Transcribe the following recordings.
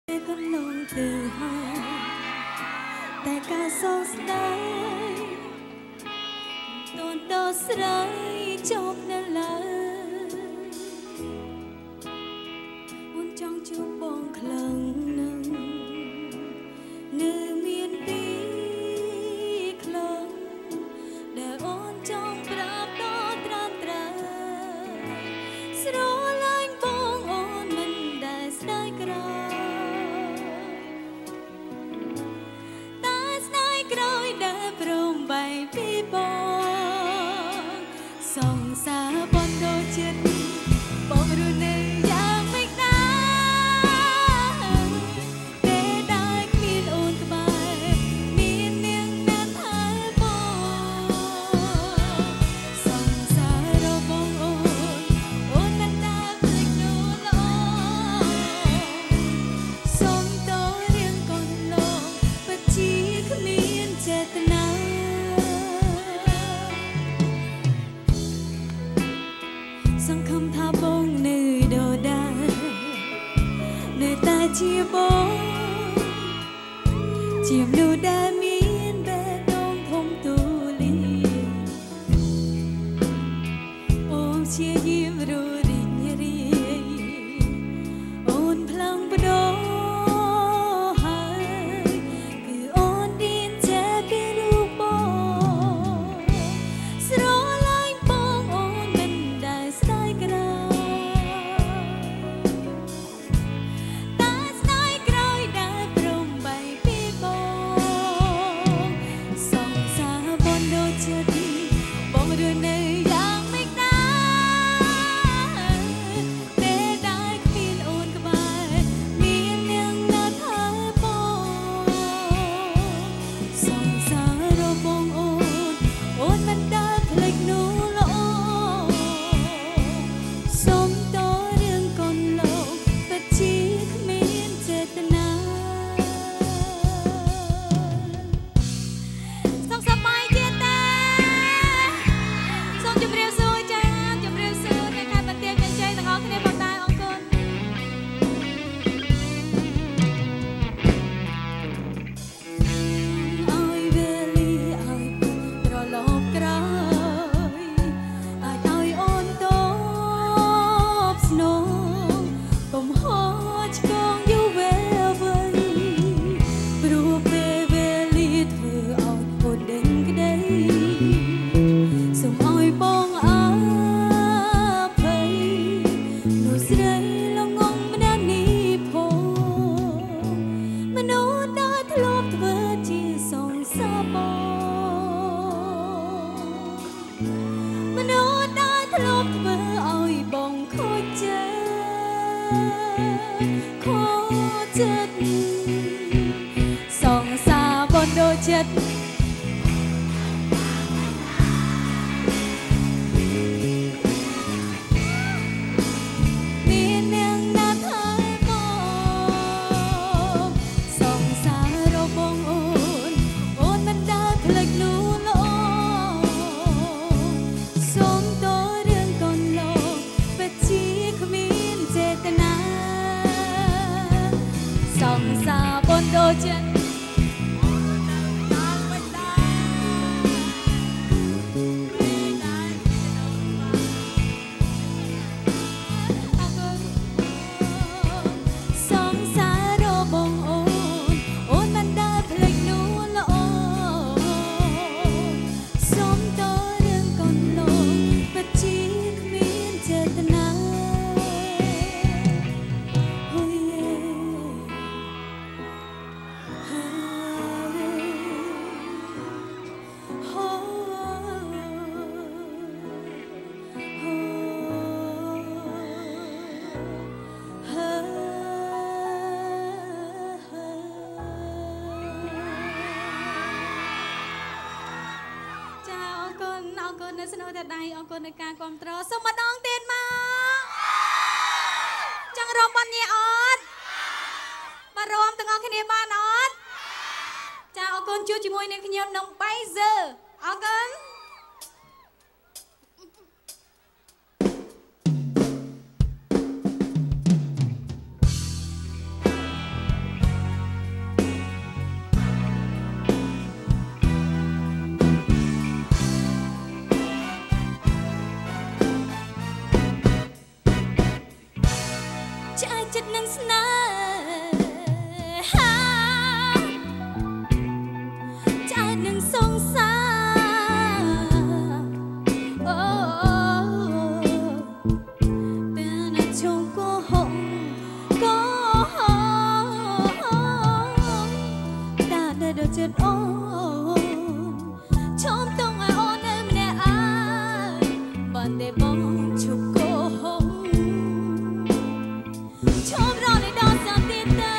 con lòng tự hàoแต่การสงสัยตอนดอสไรจบนั่นแหละอุ่นจังจูบองครั้งหนึ่งเนื้อเมียนปีครั้งแต่อ่อนจังปราบต่อตรานตราสโลไลน์บองอ่อนมันได้สได้กระกรอยได้พรมใบปีบองส่องสาบอนโดจิตบอกรู้ในอย่างไม่ได้แต่ได้มีนอุ่นตบายมีนเนียงนาทายบองส่องสาเราบองอุ่นมันตาพลิกนูลองส่งตัวเรียงก่อนลงปัจจีขมีเจตนาสังคมท่าบงเนื้อโดดาเนื้อตาเจียบงเจียมดูดามีนแบบตรงพงตูลีโอมเชียยิ้มรูริญรีโอนพลังประโดในการความตรอสมดองเตียนมาจังรมบันเยออดมารวมตั้งเอาคะแนนบ้านออดจะเอาคนช่วยจิมวยในขยมน้องไปเจอเอากันเចិត្តនឹងស្នេហា tráiនឹងសងសាអូពេលណាជុំក៏ហងតាដល់ចិត្តអូនឈុំតងឲ្យអូននៅម្នាក់អាបានតែបងជុំក៏ហងឈុំរត់ឲ្យដល់សាទីតា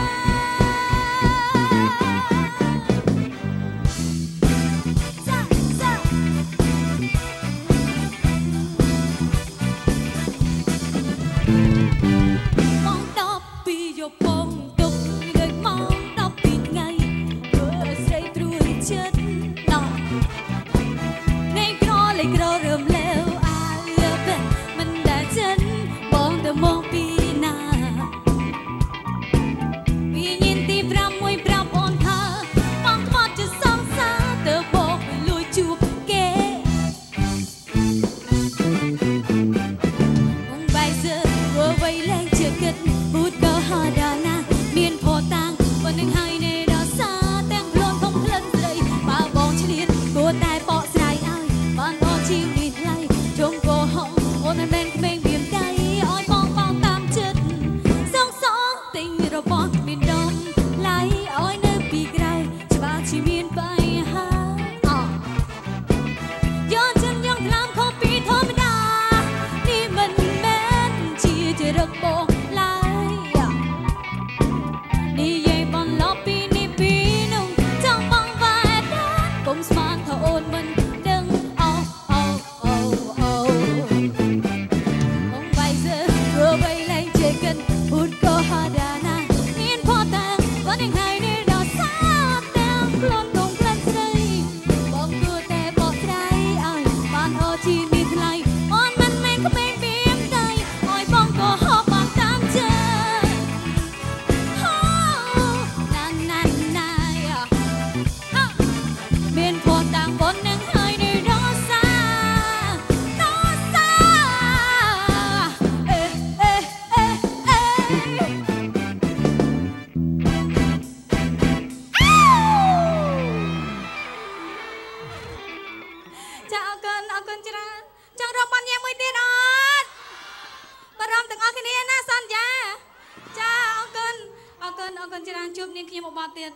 ជួបនាងខ្ញុំមកទៀត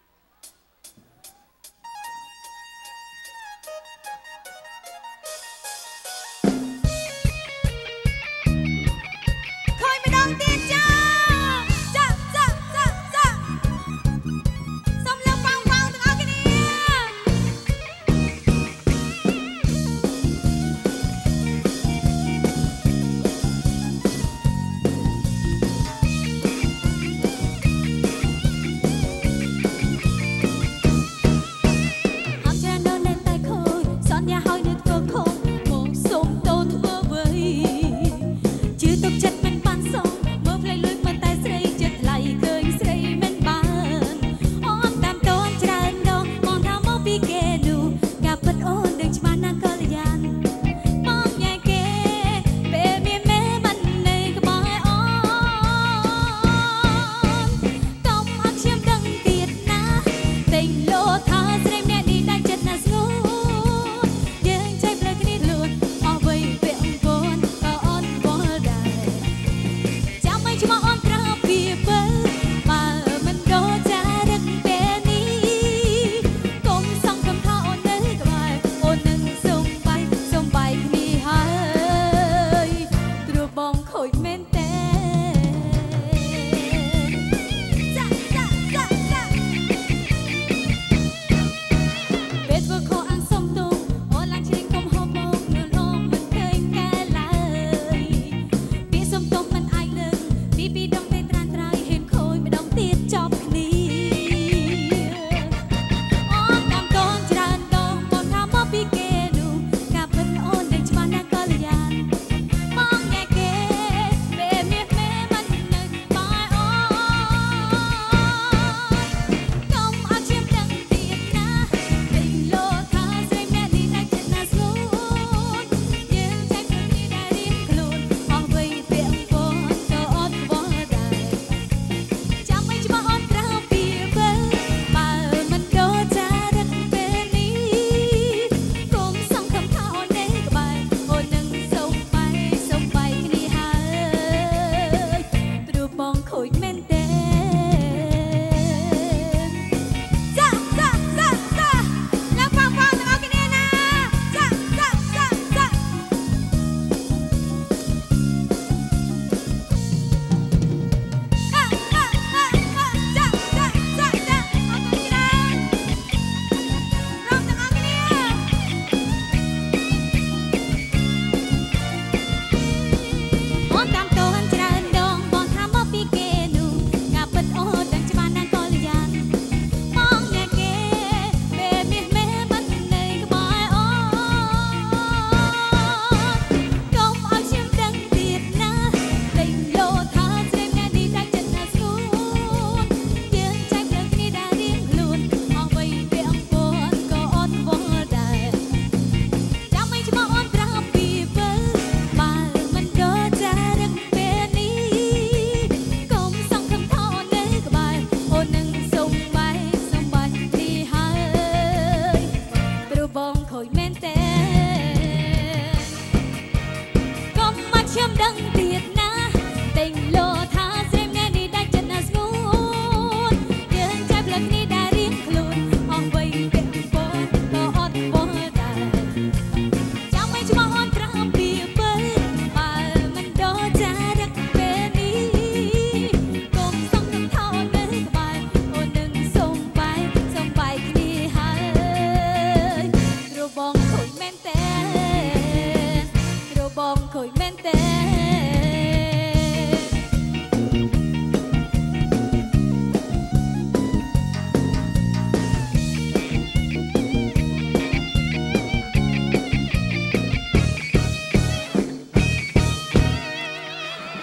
ខ້ອຍម្ដងទៀតចាសូមលើកប៉ងទាំងអស់គ្នា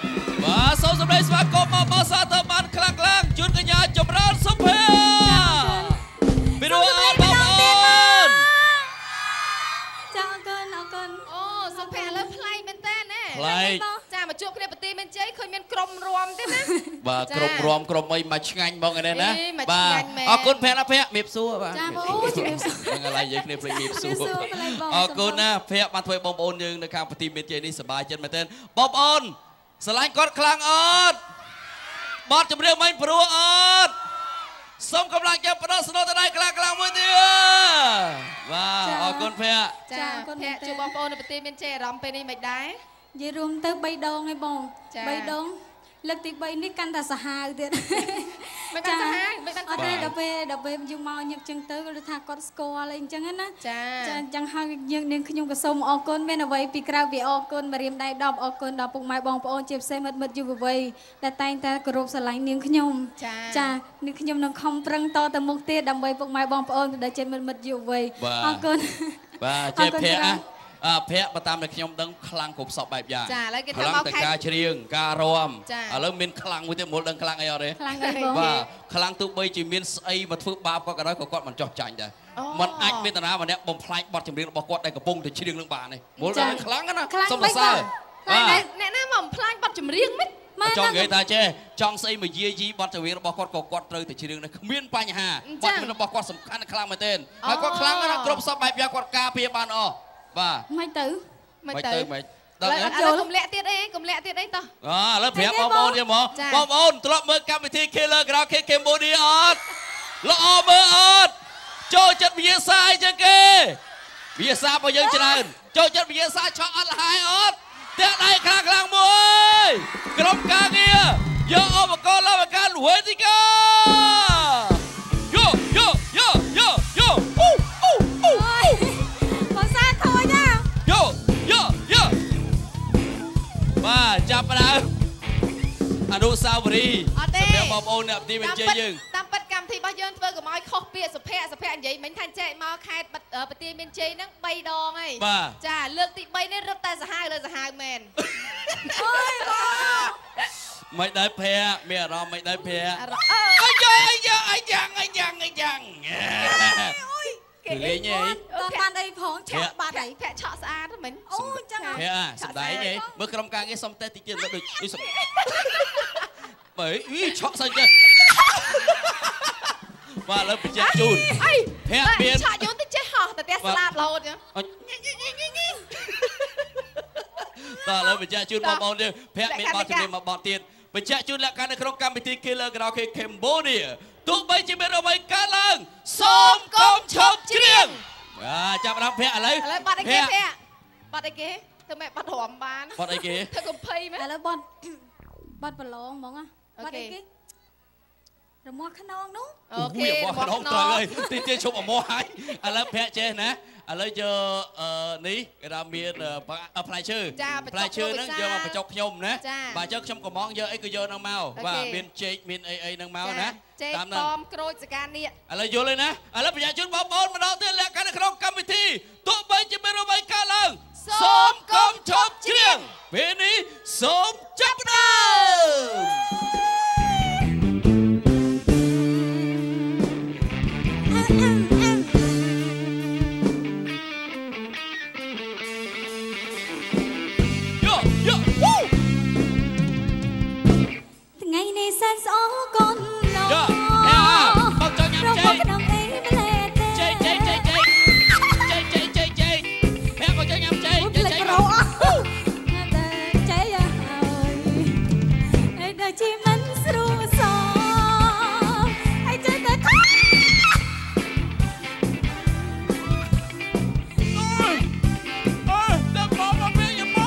បាទសូមសម្ដែងស្វាគមន៍មកបោះសាទរបានខ្លាំងជូនកញ្ញាចម្រើនសុភ័ក្រពីរួអត់បងប្អូនចាអរគុណអូសុភ័ក្រលើផ្លៃមែនតើណាផ្លៃចាមកជួបគ្នាប្រទីមានជ័យឃើញមានក្រុមរំទេណាបាទក្រុមអីមកឆ្ងាញ់បងឯនេះណាបាទអរគុណភ័ក្រណាភ័ក្រមៀបសួរបាទចាបងអូជំរាបសួរហ្នឹងឥឡូវយើងគ្នាភ្លេចមៀបសួរអរគុណណាភ័ក្របានធ្វើបងប្អូនយើងនៅខាងប្រទីមានជ័យនេះសប្បាយចិត្តមែនទែនបងប្អូនស្រឡាញ់គាត់ខ្លាំងអត់បត់ចម្រៀងមិញព្រោះអត់សូមកម្លាំងចិត្តបដិស្នូទៅដៃខ្លាំងមួយទៀតបាទអរគុណភ័ក្រចាអរគុណភ័ក្រជួបបងប្អូននៅប្រទីមានជ័យអារម្មណ៍ពេលនេះមិនដែរនិយាយរួមទៅ3ដងឯងបង3ដងលើកទី3នេះកាន់តែសាហាវទៀតមិនកាន់សាហាវមិនកាន់អត់ទេដល់ពេលយើងមកញឹកចឹងទៅគាត់ថាគាត់ស្គាល់អីអញ្ចឹងណាចាអញ្ចឹងហើយយើងនាងខ្ញុំក៏សូមអរគុណមានអ្វីពីក្រៅពីអរគុណមករៀមដៃ10អរគុណដល់ពុកម៉ែបងប្អូនជាពិសេសមិត្តយុវវ័យដែលតែងតែគោរពស្រឡាញ់នាងខ្ញុំចានាងខ្ញុំនឹងខំប្រឹងតទៅមុខទៀតដើម្បីពុកម៉ែបងប្អូនដែលជាមិត្តយុវវ័យអរគុណបាទជាភ័ក្រភ័ក្របើតាមតែខ្ញុំដឹងខ្លាំងគ្រប់សពបែបយ៉ាងចាឥឡូវគេថាមកខេត្តការច្រៀងការរាំឥឡូវមានខ្លាំងមួយទៀតមុលដឹងខ្លាំងអីអត់ទេខ្លាំងអីបងបាទខ្លាំងទោះបីជាមានស្អីមកធ្វើបាបគាត់ក៏ដោយក៏គាត់មិនចោះចាញ់ដែរมันអាចមានតារាម្នាក់បំផ្លាញបទចម្រៀងរបស់គាត់ដែលកំពុងតែច្រៀងនឹងបាននេះមុលដឹងខ្លាំងណាសុំសរសើរអ្នកណាមកបំផ្លាញបទចម្រៀងមិនចង់និយាយថាចេះចង់ស្អីមកយាយីបទចម្រៀងរបស់គាត់ក៏គាត់ត្រូវតែច្រៀងដែរគ្មានបញ្ហាបទចម្រៀងរបស់គាត់សំខាន់ខ្លាំងមែនទែនហើយគាត់ខ្លាំងណាស់គ្រប់សពបែបយ៉ាងគាត់ការពារបានអស់បាទមិនទៅមិនដល់ឥឡូវកុំលាក់ទៀតអីតោះឥឡូវប្រាប់បងប្អូនទៀតមកបងប្អូនធ្លាប់មើលកម្មវិធី Killer Karaoke Cambodia អត់ល្អមើលអត់ចូលចិត្តវិញ្ញាសាអីចឹងគេវិញ្ញាសារបស់យើងច្រើនចូលចិត្តវិញ្ញាសាឆក់អត់លហើយអត់តែដៃខ្លាំងមួយក្រុមការងារយកឧបករណ៍ឡើងមកកាន់វេទិកាបាទចាប់ដើមអនុស្សាវរីយ៍សម្រាប់បងប្អូនអ្នកទីបញ្ជាយើងតាមពិតកម្មវិធីរបស់យើងធ្វើកុំឲ្យខុសពាក្យសុភ័ក្រនិយាយមិញថាចែកមកខេត្តប្រទីមានជ័យហ្នឹង3ដងហើយចាលើកទី3នេះរត់តែសាហាវលើសាហាវមែនអូយបងមិនដែរភ័ក្រមានអារម្មណ៍មិនដែរភ័ក្រអីយ៉ាងគេលេងអីដល់បានអីផងឆាក់បាត់អីភ័ក្រឆក់ស្អាតមិញអូចឹងភ័ក្រសម្ដែងអីមើលក្រុមការងារសុំតែតិចទៀតមើលដូចបើឆក់សិនចេះបាទលើបញ្ជាក់ជូនភ័ក្រមានឆក់យូរតិចចេះហោះតែស្លាប់រហូតចឹងបាទលើបញ្ជាក់ជូនបងប្អូនទៀតភ័ក្រមានបទចម្រៀងមួយបទទៀតបញ្ជាក់ជូនលក្ខខណ្ឌនៅក្នុងកម្មវិធី Killer Karaoke Cambodia ទោះបីជាមានអ្វីកើតឡើងសូមកុំឈប់ច្រៀងចាប់ដល់ភ័ក្រឥឡូវបាត់អីគេភ័ក្របាត់អីគេធ្វើម៉េចបាត់រំបានបាត់អីគេធ្វើកំភៃមែនឥឡូវបាត់ប្រឡងហ្មងបាត់អីគេរមាស់ខ្នងនោះអូខេរមាស់ខ្នងត្រូវហើយទីឈប់អមោះហើយឥឡូវភ័ក្រចេះណាឥឡូវយកនេះគេថាមានផ្លែឈើហ្នឹងយកមកបញ្ចុកខ្ញុំណាបាទយកខ្ញុំកំងយកអីក៏យកហ្នឹងមកបាទមានចេកមានអីហ្នឹងមកណាតាមហ្នឹងបំក្រូចសកានៀកឥឡូវយល់ហើយណាឥឡូវប្រជាជនបងប្អូនម្ដងទៀតលក្ខខណ្ឌនៅក្នុងកម្មវិធីទោះបីជាមានអ្វីកើតឡើងសូមកុំឈប់ច្រៀងពេលនេះសូមចាប់ផ្ដើមថ្ងៃនេះសែនស្អកូនឡោបងចង់ញ៉ាំចេកក្នុងអីម្លែទេចេកភ័ក្របងចង់ញ៉ាំចេករោអស់តែចេកហើយដល់ជីមិនស្រួលសហើយចេកតែអើដល់បងមកវិញមក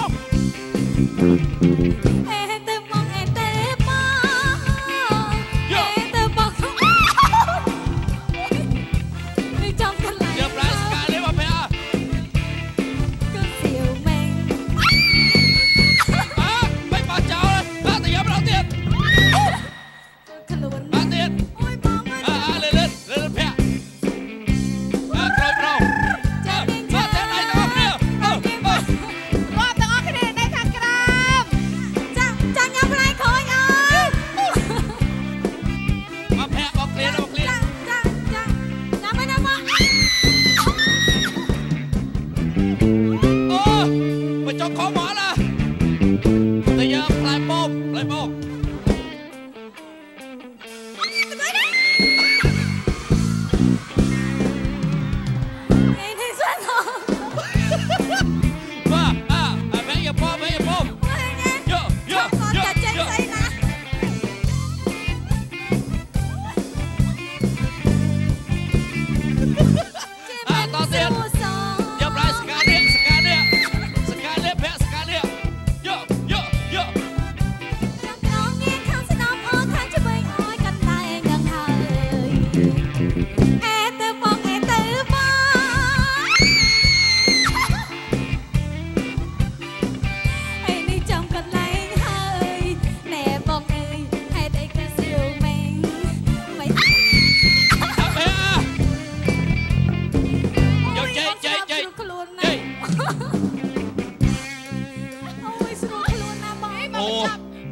អ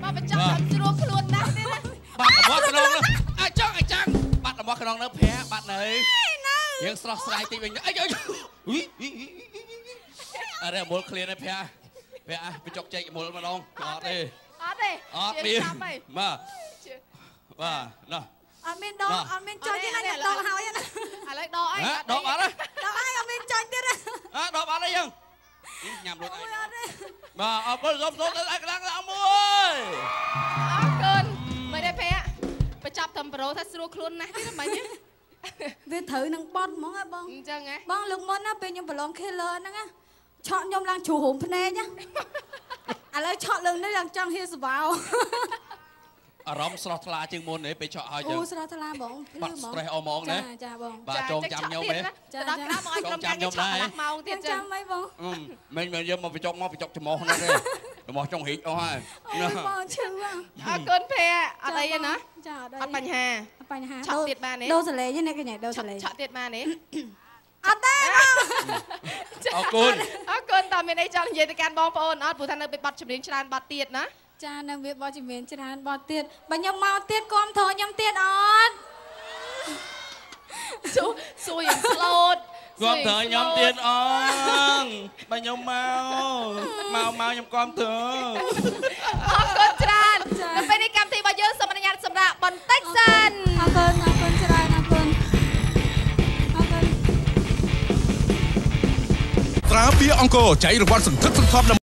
មកបញ្ចប់តាមជ្រួខ្លួនណាស់ទេណាបាត់របស់ក្នុងនោះចាំងបាត់របស់ក្នុងនោះភ័ក្របាត់នៅយើងស្រស់ស្រាយតិចវិញអីអរេមូលឃ្លៀនឯភ័ក្របញ្ចុកចេកម្ដងអត់ទេមានបាទណោះអត់មានដងអត់មានចុចទេណាដងហើយណាឥឡូវដកអីដកអត់ដកអីអត់មានចុចទៀតដកអត់អីយើងញ៉ាំលុតអីបាទអរគុណសូមទៅឯកឡើងមួយអរគុណមិនទេភ័ក្របញ្ចប់តាមប្រូថាស្រួលខ្លួនណាស់ទេមិនទេវាត្រូវនឹងបត់ហ្មងហ៎បងអញ្ចឹងហ៎បងលើកមុនណាពេលខ្ញុំប្រឡង Killer ហ្នឹងណាឆក់ខ្ញុំឡើងជ្រុះហូមភ្នែកណាឥឡូវឆក់លើនេះឡើងចង់ហៀសវ៉ាវអារម្មណ៍ស្រស់ថ្លាជាងមុនទេពេលឆក់ហើយយើងអូស្រស់ថ្លាបងបាត់ stress អស់ហ្មងណាចាបងបាទចងចាំខ្ញុំទេដល់ក្រោយមកឲ្យក្រុមការងារឆក់1ម៉ោងទៀតចាំអីបងមិនយើងមកបញ្ចុកច្រមុះហ្នឹងទេច្រមុះចុងរីកអស់ហើយបងឈឺអរគុណភ័ក្រអត់អីទេណាចាអត់បញ្ហាឆក់ទៀតបានទេដូរសលេងនេះកញ្ញាដូរសលេងឆក់ទៀតបានទេអត់ទេអរគុណតើមានអីចង់និយាយទៅកាន់បងប្អូនអត់ព្រោះថានៅពេលបတ်ចម្រៀងច្រើនបတ်ទៀតណាចានៅវាបတ်ចម្រៀងច្រើនបတ်ទៀតបើខ្ញុំមកទៀតគាំទ្រខ្ញុំទៀតអត់សួរយ៉ាងស្លូតគាំទ្រខ្ញុំទៀតអងបើខ្ញុំមកខ្ញុំគាំទ្រអរគុណច្រើននៅពេលនេះកម្មវិធីរបស់យើងសូមអនុញ្ញាតសម្រាប់បន្តិចសិនអរគុណច្រើនអរគុណត្រាបៀអង្គរចៃរង្វាន់សន្ធឹកសន្ធាប់